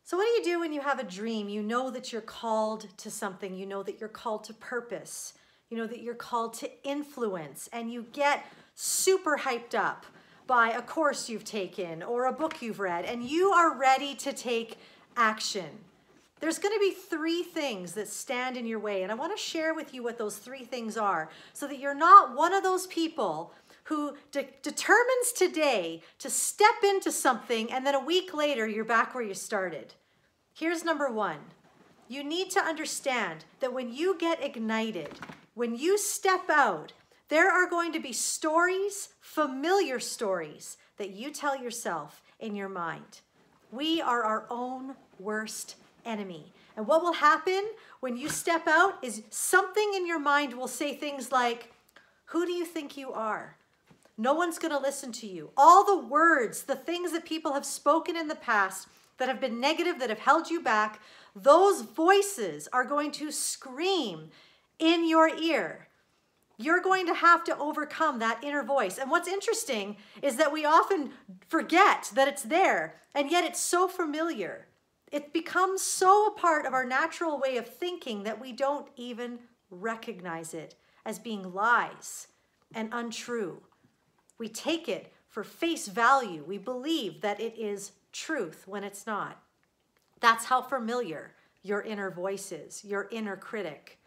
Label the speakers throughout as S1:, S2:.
S1: So what do you do when you have a dream? You know that you're called to something. You know that you're called to purpose. You know that you're called to influence, and you get super hyped up by a course you've taken or a book you've read, and you are ready to take action. There's going to be 3 things that stand in your way, and I want to share with you what those 3 things are so that you're not one of those people who determines today to step into something and then a week later you're back where you started. Here's number 1. You need to understand that when you get ignited, when you step out, there are going to be stories, familiar stories, that you tell yourself in your mind. We are our own worst enemy. And what will happen when you step out is something in your mind will say things like, who do you think you are? No one's going to listen to you. All the words, the things that people have spoken in the past that have been negative, that have held you back, those voices are going to scream in your ear. You're going to have to overcome that inner voice. And what's interesting is that we often forget that it's there, and yet it's so familiar. It becomes so a part of our natural way of thinking that we don't even recognize it as being lies and untrue. We take it for face value. We believe that it is truth when it's not. That's how familiar your inner voice is, your inner critic,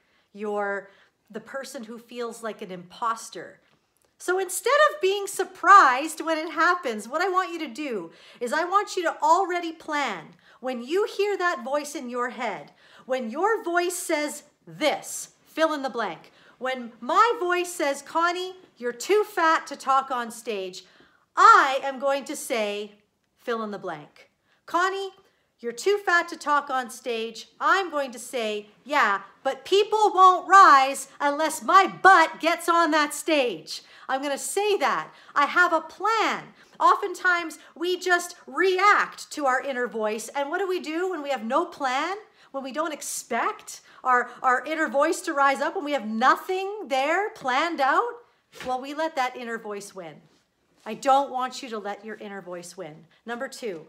S1: the person who feels like an imposter. So instead of being surprised when it happens, what I want you to do is I want you to already plan. When you hear that voice in your head, when your voice says this, fill in the blank. When my voice says, Connie, you're too fat to talk on stage, I am going to say, fill in the blank. Connie, you're too fat to talk on stage. I'm going to say, yeah, but people won't rise unless my butt gets on that stage. I'm going to say that. I have a plan. Oftentimes, we just react to our inner voice. And what do we do when we have no plan? When we don't expect our inner voice to rise up, when we have nothing there planned out? Well, we let that inner voice win. I don't want you to let your inner voice win. Number two,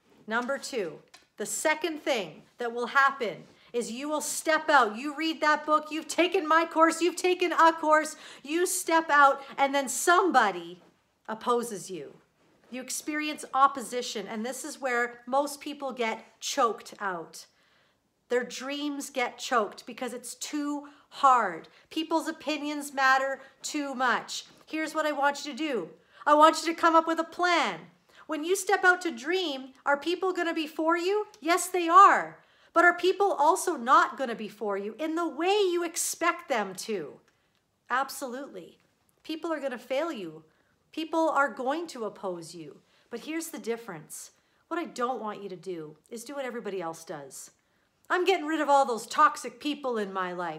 S1: the second thing that will happen is you will step out. You read that book, you've taken my course, you've taken a course, you step out, and then somebody opposes you. You experience opposition, and this is where most people get choked out. Their dreams get choked because it's too hard. People's opinions matter too much. Here's what I want you to do. I want you to come up with a plan. When you step out to dream, are people going to be for you? Yes, they are. But are people also not going to be for you in the way you expect them to? Absolutely. People are going to fail you. People are going to oppose you. But here's the difference. What I don't want you to do is do what everybody else does. I'm getting rid of all those toxic people in my life.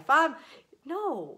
S1: No.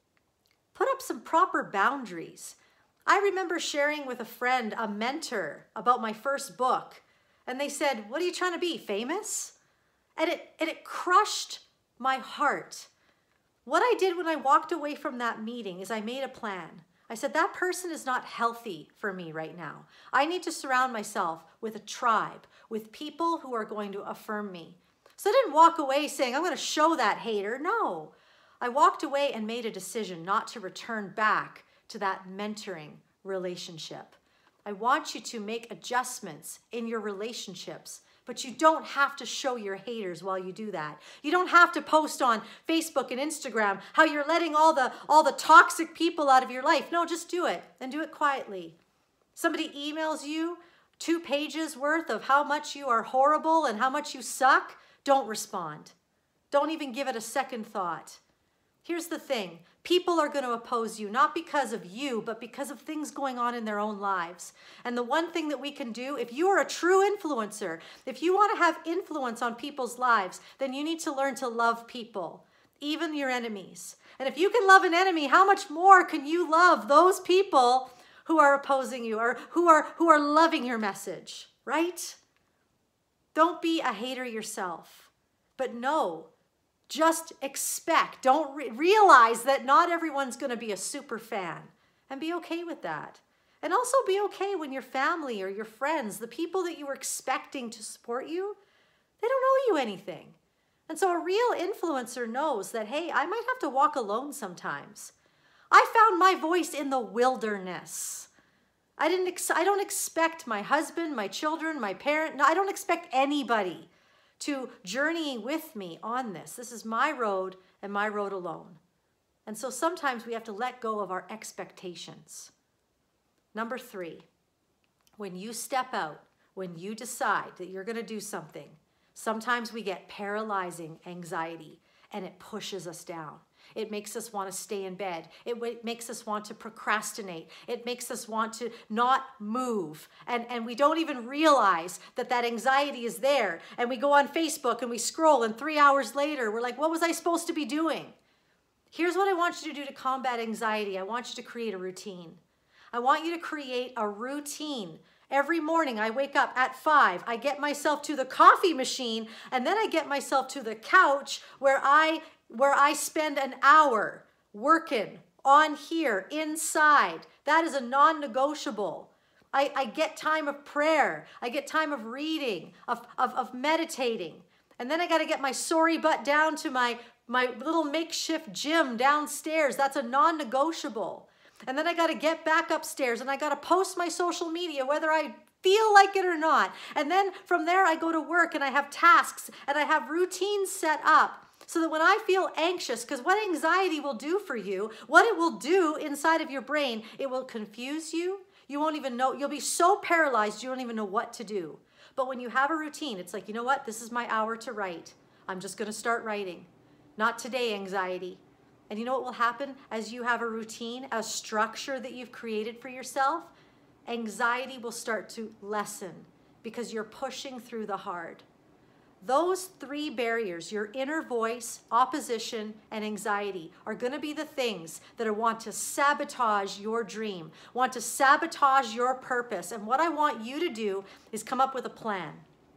S1: Put up some proper boundaries. I remember sharing with a friend, a mentor, about my first book. And they said, what are you trying to be, famous? And it crushed my heart. What I did when I walked away from that meeting is I made a plan. I said, that person is not healthy for me right now. I need to surround myself with a tribe, with people who are going to affirm me. So I didn't walk away saying, I'm going to show that hater. No. I walked away and made a decision not to return back to that mentoring relationship. I want you to make adjustments in your relationships, but you don't have to show your haters while you do that. You don't have to post on Facebook and Instagram how you're letting all the toxic people out of your life. No, just do it, and do it quietly. Somebody emails you 2 pages worth of how much you are horrible and how much you suck. Don't respond. Don't even give it a second thought. Here's the thing. People are going to oppose you, not because of you, but because of things going on in their own lives. And the one thing that we can do, if you are a true influencer, if you want to have influence on people's lives, then you need to learn to love people, even your enemies. And if you can love an enemy, how much more can you love those people who are opposing you or who are loving your message, right? Don't be a hater yourself, but no. Just expect, don't realize that not everyone's going to be a super fan, and be okay with that. And also be okay when your family or your friends, the people that you were expecting to support you, They don't owe you anything. And so a real influencer knows that, hey, I might have to walk alone sometimes. I found my voice in the wilderness. I don't expect my husband, my children, my parent, no, I don't expect anybody to journey with me on this. This is my road and my road alone. And so sometimes we have to let go of our expectations. Number 3, when you step out, when you decide that you're going to do something, sometimes we get paralyzing anxiety and it pushes us down. It makes us want to stay in bed. It makes us want to procrastinate. It makes us want to not move. And we don't even realize that that anxiety is there. And we go on Facebook and we scroll, and 3 hours later, we're like, what was I supposed to be doing? Here's what I want you to do to combat anxiety. I want you to create a routine. I want you to create a routine. Every morning I wake up at 5, I get myself to the coffee machine, and then I get myself to the couch where I spend an hour working on here, inside. That is a non-negotiable. I get time of prayer. I get time of reading, of meditating. And then I got to get my sorry butt down to my little makeshift gym downstairs. That's a non-negotiable. And then I got to get back upstairs and I got to post my social media, whether I feel like it or not. And then from there, I go to work and I have tasks and I have routines set up so that when I feel anxious, because what anxiety will do for you, what it will do inside of your brain, it will confuse you. You won't even know. You'll be so paralyzed, you don't even know what to do. But when you have a routine, it's like, you know what? This is my hour to write. I'm just going to start writing. Not today, anxiety. And you know what will happen as you have a routine, a structure that you've created for yourself? Anxiety will start to lessen because you're pushing through the hard. Those 3 barriers, your inner voice, opposition, and anxiety, are going to be the things that want to sabotage your dream, want to sabotage your purpose. And what I want you to do is come up with a plan.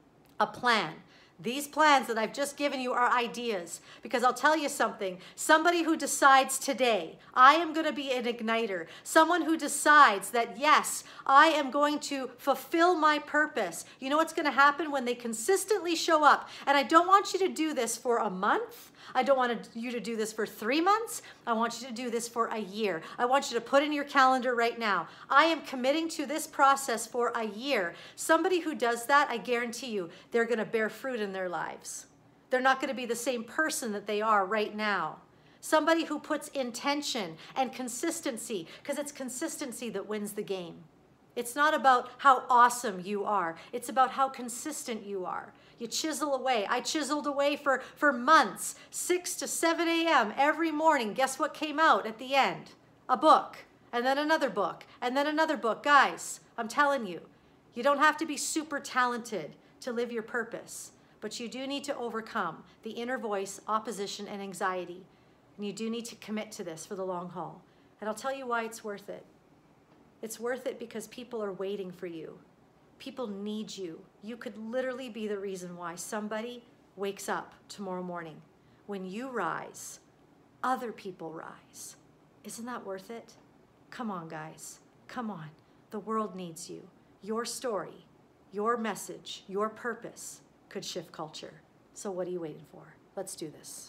S1: A plan. These plans that I've just given you are ideas, because I'll tell you something. Somebody who decides today, I am going to be an igniter. Someone who decides that, yes, I am going to fulfill my purpose. You know what's going to happen when they consistently show up? And I don't want you to do this for a month. I don't want you to do this for 3 months. I want you to do this for a year. I want you to put in your calendar right now. I am committing to this process for a year. Somebody who does that, I guarantee you, they're going to bear fruit in their lives. They're not going to be the same person that they are right now. Somebody who puts intention and consistency, because it's consistency that wins the game. It's not about how awesome you are. It's about how consistent you are. You chisel away. I chiseled away for months, 6 to 7 a.m. every morning. Guess what came out at the end? A book, and then another book, and then another book. Guys, I'm telling you, you don't have to be super talented to live your purpose, but you do need to overcome the inner voice, opposition, and anxiety. And you do need to commit to this for the long haul. And I'll tell you why it's worth it. It's worth it because people are waiting for you. People need you. You could literally be the reason why somebody wakes up tomorrow morning. When you rise, other people rise. Isn't that worth it? Come on, guys. Come on. The world needs you. Your story, your message, your purpose could shift culture. So what are you waiting for? Let's do this.